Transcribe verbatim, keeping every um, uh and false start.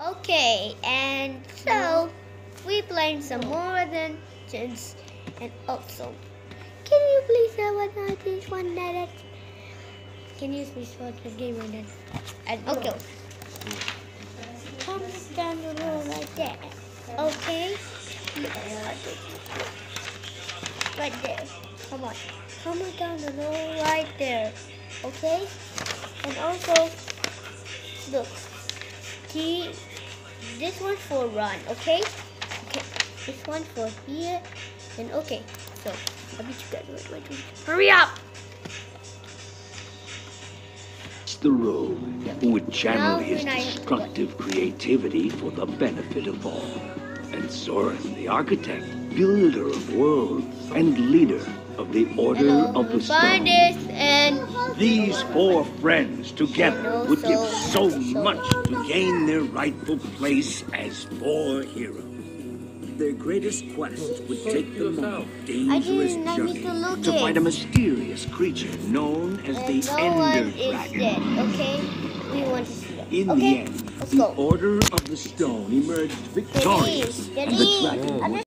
Okay, and so we playing some more dungeons, and also, can you please have one of these one that can you please watch the game on that? And okay, come down the road like that. Okay, right there. Come on, come down the road right there. Okay, and also look. T, this one for run, okay? Okay, this one for here, and okay. So, I'll beat you guys. Wait, wait, wait. Hurry up! The road who would channel Now his when I- destructive creativity for the benefit of all. And Soren, the architect, builder of worlds, and leader of the Order Hello, of the find Stone. this and These four friends together would give so so- much to gain their rightful place as four heroes. Their greatest quest would take them on a dangerous didn't- I need journey to look to fight it. a mysterious creature known as the and no one Ender is Dragon. dead, okay? We want to see them. In okay, the end, let's the go. Order of the Stone emerged victorious, Steady, and the steady. dragon was